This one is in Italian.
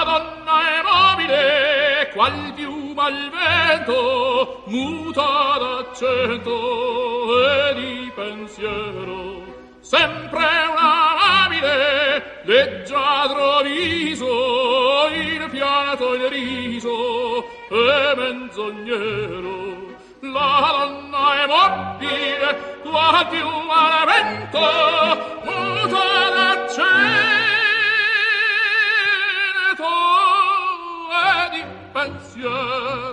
donna è mobile qual piuma al vento, muta d'accento e di pensiero, sempre una amabile leggiadro viso, il pianto il riso e menzognero. La donna è mobile qual piuma al vento, muta d'accento e di pensiero,